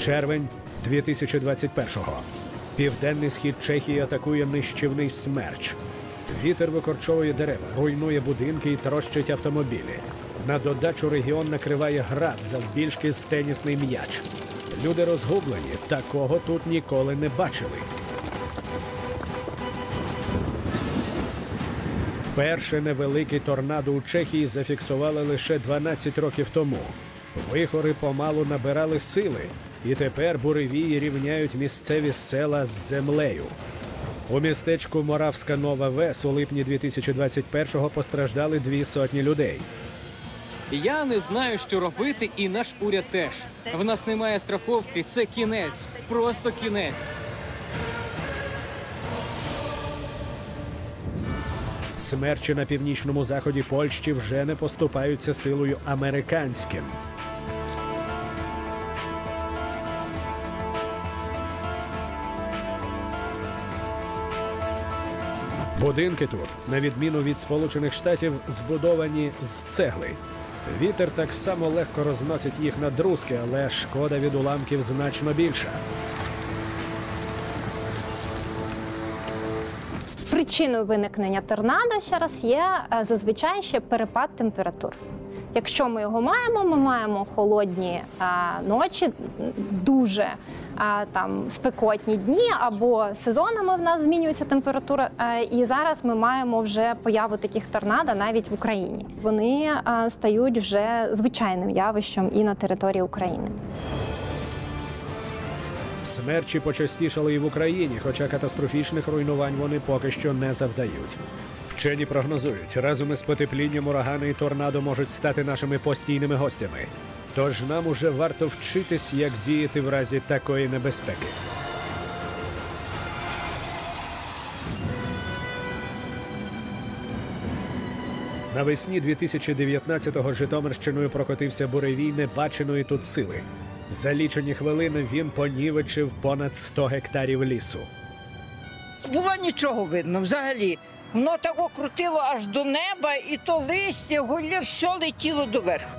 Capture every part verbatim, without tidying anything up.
Червень дві тисячі двадцять першого. Південний схід Чехії атакує нищівний смерч. Вітер викорчовує дерева, руйнує будинки і трощить автомобілі. На додачу регіон накриває град завбільшки з тенісний м'яч. Люди розгублені, такого тут ніколи не бачили. Перше невелике торнадо у Чехії зафіксували лише дванадцять років тому. Вихори помалу набирали сили, і тепер буревії рівняють місцеві села з землею. У містечку Моравська Нова Вес у липні дві тисячі двадцять першого постраждали дві сотні людей. Я не знаю, що робити, і наш уряд теж. В нас немає страховки, це кінець, просто кінець. Смерчі на північному заході Польщі вже не поступаються силою американським. Будинки тут, на відміну від Сполучених Штатів, збудовані з цегли. Вітер так само легко розносить їх на друзки, але шкода від уламків значно більша. Причиною виникнення торнадо, ще раз, є зазвичай ще перепад температур. Якщо ми його маємо, ми маємо холодні а, ночі, дуже а, там, спекотні дні, або сезонами в нас змінюється температура, а, і зараз ми маємо вже появу таких торнадо навіть в Україні. Вони а, стають вже звичайним явищем і на території України. Смерчі почастішали і в Україні, хоча катастрофічних руйнувань вони поки що не завдають. Вчені прогнозують, разом із потеплінням урагани і торнадо можуть стати нашими постійними гостями. Тож нам уже варто вчитись, як діяти в разі такої небезпеки. Навесні дві тисячі дев'ятнадцятого Житомирщиною прокотився буревій небаченої тут сили. За лічені хвилини він понівечив понад сто гектарів лісу. Було нічого видно взагалі. Воно так крутило аж до неба, і то листя, гілля, все летіло доверху.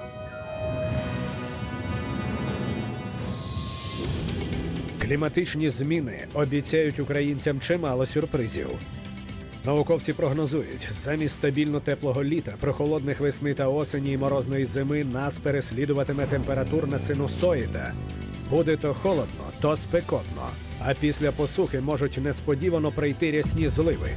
Кліматичні зміни обіцяють українцям чимало сюрпризів. Науковці прогнозують, замість стабільно теплого літа, прохолодних весни та осені і морозної зими нас переслідуватиме температурна синусоїда. Буде то холодно, то спекотно, а після посухи можуть несподівано прийти рясні зливи.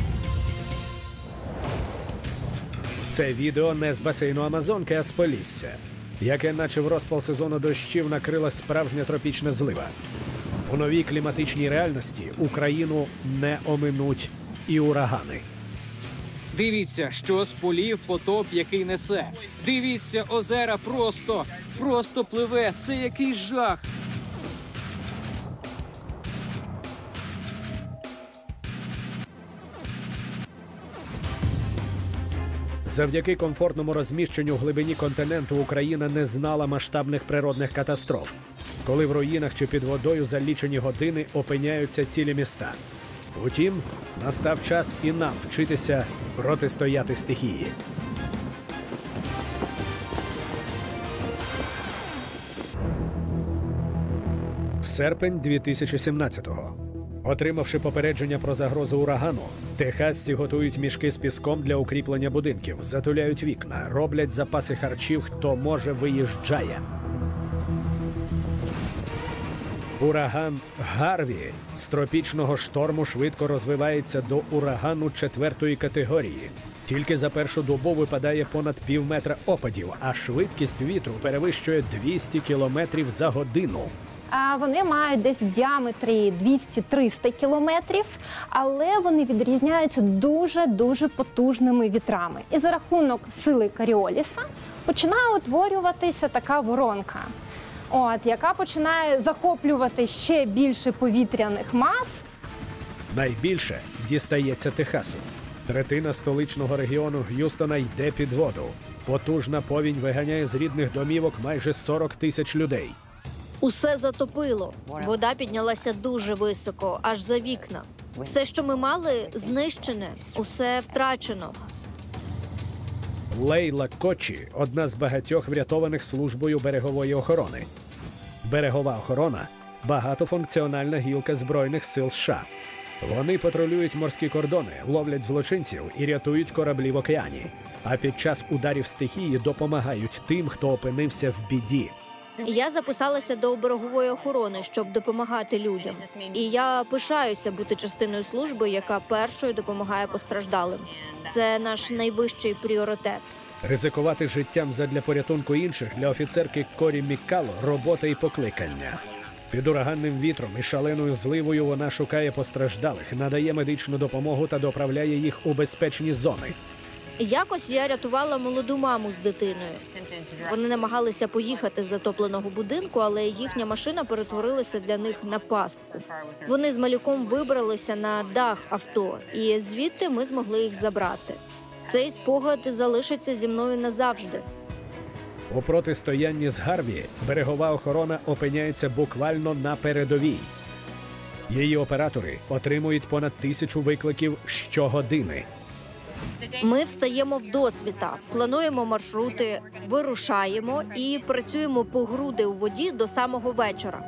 Це відео не з басейну Амазонки, а з Полісся, яке наче в розпал сезону дощів накрила справжня тропічна злива. У новій кліматичній реальності Україну не оминуть і урагани. Дивіться, що з полів потоп, який несе. Дивіться, озера просто, просто пливе. Це який жах. Завдяки комфортному розміщенню в глибині континенту Україна не знала масштабних природних катастроф, коли в руїнах чи під водою за лічені години опиняються цілі міста. Утім, настав час і нам вчитися протистояти стихії. Серпень дві тисячі сімнадцятого. Отримавши попередження про загрозу урагану, техасці готують мішки з піском для укріплення будинків, затуляють вікна, роблять запаси харчів, хто може виїжджає. Ураган Гарві з тропічного шторму швидко розвивається до урагану четвертої категорії. Тільки за першу добу випадає понад пів метра опадів, а швидкість вітру перевищує двісті кілометрів за годину. Вони мають десь в діаметрі двісті-триста кілометрів, але вони відрізняються дуже-дуже потужними вітрами. І за рахунок сили Коріоліса починає утворюватися така воронка, от, яка починає захоплювати ще більше повітряних мас. Найбільше дістається Техасу. Третина столичного регіону Г'юстона йде під воду. Потужна повінь виганяє з рідних домівок майже сорок тисяч людей. Усе затопило. Вода піднялася дуже високо, аж за вікна. Все, що ми мали, знищене. Усе втрачено. Лейла Кочі – одна з багатьох врятованих службою берегової охорони. Берегова охорона – багатофункціональна гілка Збройних сил США. Вони патрулюють морські кордони, ловлять злочинців і рятують кораблі в океані. А під час ударів стихії допомагають тим, хто опинився в біді. Я записалася до берегової охорони, щоб допомагати людям. І я пишаюся бути частиною служби, яка першою допомагає постраждалим. Це наш найвищий пріоритет. Ризикувати життям задля порятунку інших для офіцерки Корі Міккало – робота і покликання. Під ураганним вітром і шаленою зливою вона шукає постраждалих, надає медичну допомогу та доправляє їх у безпечні зони. Якось я рятувала молоду маму з дитиною. Вони намагалися поїхати з затопленого будинку, але їхня машина перетворилася для них на пастку. Вони з малюком вибралися на дах авто, і звідти ми змогли їх забрати. Цей спогад залишиться зі мною назавжди. У протистоянні з Гарві берегова охорона опиняється буквально на передовій. Її оператори отримують понад тисячу викликів щогодини. Ми встаємо вдосвіта, плануємо маршрути, вирушаємо і працюємо по груди у воді до самого вечора.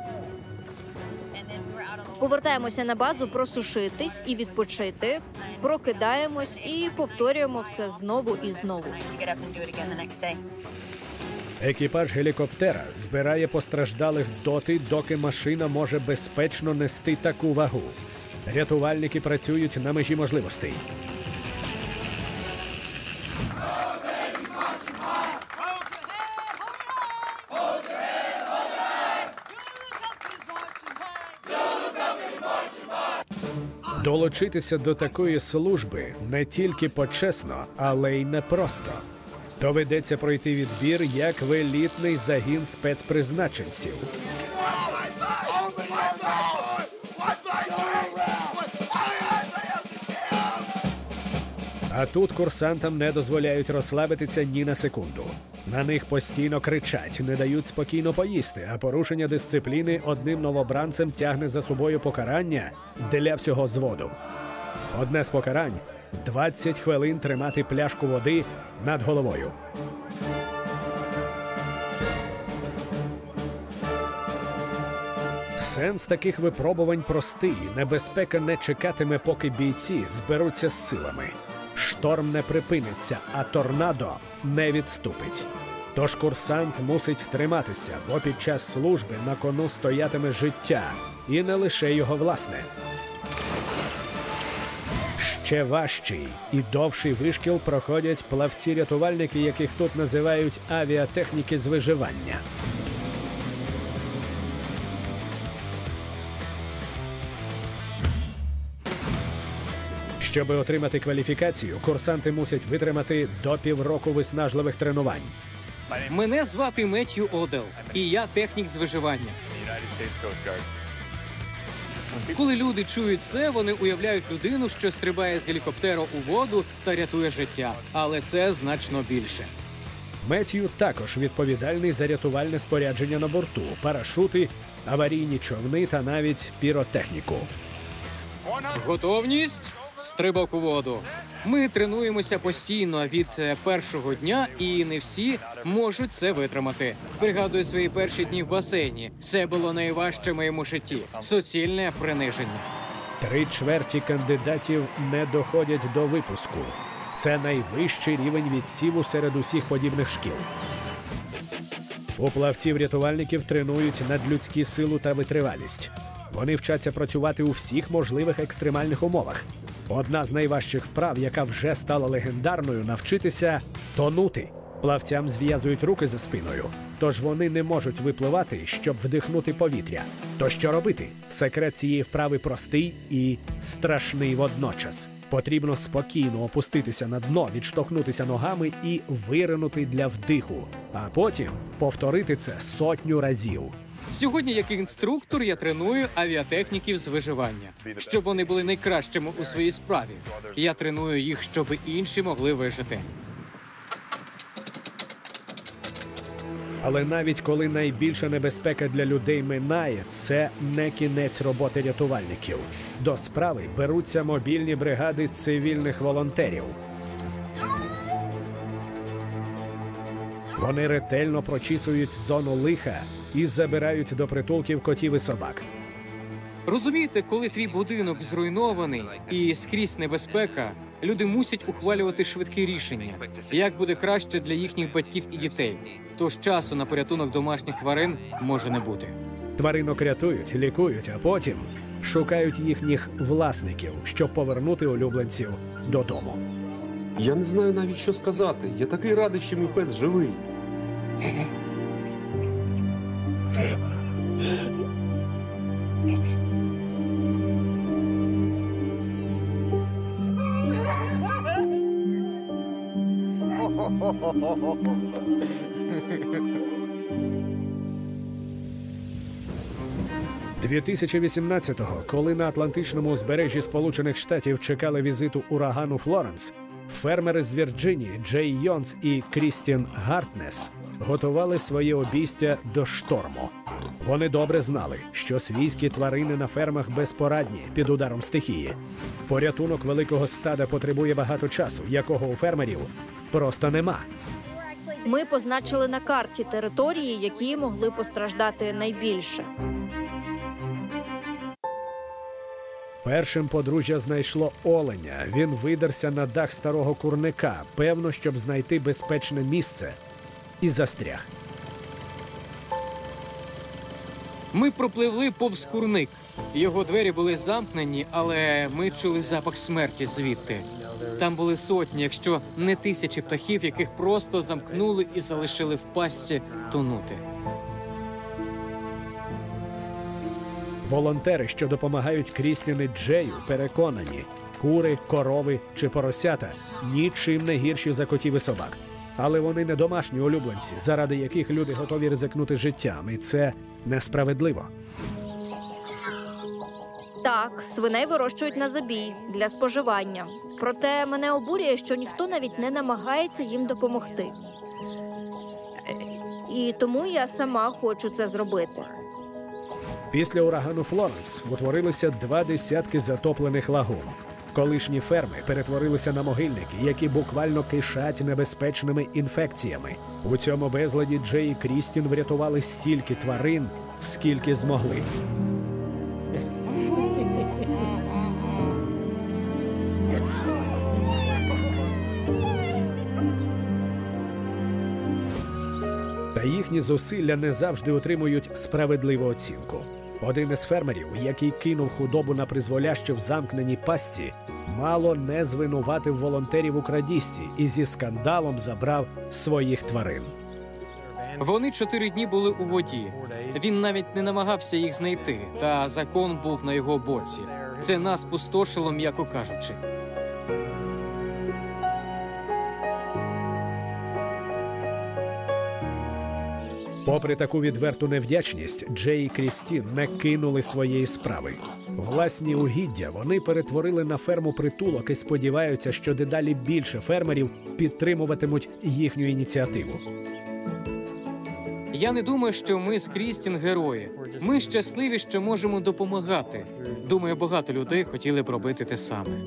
Повертаємося на базу просушитись і відпочити, прокидаємось і повторюємо все знову і знову. Екіпаж гелікоптера збирає постраждалих доти, доки машина може безпечно нести таку вагу. Рятувальники працюють на межі можливостей. Долучитися до такої служби не тільки почесно, але й непросто. Доведеться пройти відбір як в елітний загін спецпризначенців. А тут курсантам не дозволяють розслабитися ні на секунду. На них постійно кричать, не дають спокійно поїсти, а порушення дисципліни одним новобранцем тягне за собою покарання для всього взводу. Одне з покарань – двадцять хвилин тримати пляшку води над головою. Сенс таких випробувань простий. Небезпека не чекатиме, поки бійці зберуться з силами. Шторм не припиниться, а торнадо не відступить. Тож курсант мусить триматися, бо під час служби на кону стоятиме життя. І не лише його власне. Ще важчий і довший вишкіл проходять плавці-рятувальники, яких тут називають авіатехніки з виживання. Щоби отримати кваліфікацію, курсанти мусять витримати до півроку виснажливих тренувань. Мене звати Меттью Одел, і я технік з виживання. Коли люди чують це, вони уявляють людину, що стрибає з гелікоптера у воду та рятує життя. Але це значно більше. Меттью також відповідальний за рятувальне спорядження на борту, парашути, аварійні човни та навіть піротехніку. Готовність? Стрибок у воду. Ми тренуємося постійно від першого дня, і не всі можуть це витримати. Пригадую свої перші дні в басейні. Це було найважче в моєму житті. Суцільне приниження. Три чверті кандидатів не доходять до випуску. Це найвищий рівень відсіву серед усіх подібних шкіл. У плавців-рятувальників тренують надлюдські силу та витривалість. Вони вчаться працювати у всіх можливих екстремальних умовах. Одна з найважчих вправ, яка вже стала легендарною, навчитися тонути. Плавцям зв'язують руки за спиною, тож вони не можуть випливати, щоб вдихнути повітря. То що робити? Секрет цієї вправи простий і страшний водночас. Потрібно спокійно опуститися на дно, відштовхнутися ногами і виринути для вдиху. А потім повторити це сотню разів. Сьогодні, як інструктор, я треную авіатехніків з виживання, щоб вони були найкращими у своїй справі. Я треную їх, щоб інші могли вижити. Але навіть коли найбільша небезпека для людей минає, це не кінець роботи рятувальників. До справи беруться мобільні бригади цивільних волонтерів. Вони ретельно прочісують зону лиха і забирають до притулків котів і собак. Розумієте, коли твій будинок зруйнований і скрізь небезпека, люди мусять ухвалювати швидкі рішення, як буде краще для їхніх батьків і дітей. Тож часу на порятунок домашніх тварин може не бути. Тваринок рятують, лікують, а потім шукають їхніх власників, щоб повернути улюбленців додому. Я не знаю навіть, що сказати. Я такий радий, що мій пес живий. дві тисячі вісімнадцятого, коли на Атлантичному узбережжі Сполучених Штатів чекали візиту урагану Флоренс, фермери з Вірджинії Джей Йонс і Крістін Гартнес готували своє обійстя до шторму. Вони добре знали, що свійські тварини на фермах безпорадні під ударом стихії. Порятунок великого стада потребує багато часу, якого у фермерів просто нема. Ми позначили на карті території, які могли постраждати найбільше. Першим подружжя знайшло оленя. Він видерся на дах старого курника, певно, щоб знайти безпечне місце, і застряг. Ми пропливли повз курник. Його двері були замкнені, але ми чули запах смерті звідти. Там були сотні, якщо не тисячі птахів, яких просто замкнули і залишили в пастці тонути. Волонтери, що допомагають Крістін і Джею, переконані, кури, корови чи поросята нічим не гірші за котів і собак. Але вони не домашні улюбленці, заради яких люди готові ризикнути життям, і це несправедливо. Так, свиней вирощують на забій для споживання. Проте мене обурює, що ніхто навіть не намагається їм допомогти. І тому я сама хочу це зробити. Після урагану Флоренс утворилися два десятки затоплених лагун. Колишні ферми перетворилися на могильники, які буквально кишать небезпечними інфекціями. У цьому безладі Джей і Крістін врятували стільки тварин, скільки змогли. Та їхні зусилля не завжди отримують справедливу оцінку. Один із фермерів, який кинув худобу на призволяще в замкненій пастці, мало не звинуватив волонтерів у крадіжці і зі скандалом забрав своїх тварин. Вони чотири дні були у воді. Він навіть не намагався їх знайти, та закон був на його боці. Це нас спустошило, м'яко кажучи. Попри таку відверту невдячність, Джей і Крістін не кинули своєї справи. Власні угіддя вони перетворили на ферму-притулок і сподіваються, що дедалі більше фермерів підтримуватимуть їхню ініціативу. Я не думаю, що ми з Крістін герої. Ми щасливі, що можемо допомагати. Думаю, багато людей хотіли б робити те саме.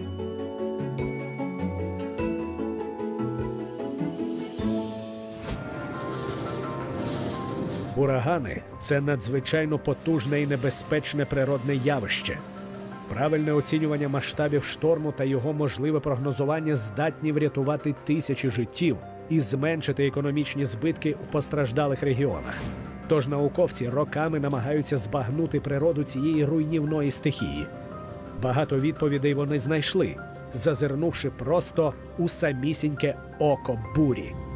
Урагани – це надзвичайно потужне і небезпечне природне явище. Правильне оцінювання масштабів шторму та його можливе прогнозування здатні врятувати тисячі життів і зменшити економічні збитки у постраждалих регіонах. Тож науковці роками намагаються збагнути природу цієї руйнівної стихії. Багато відповідей вони знайшли, зазирнувши просто у самісіньке око бурі.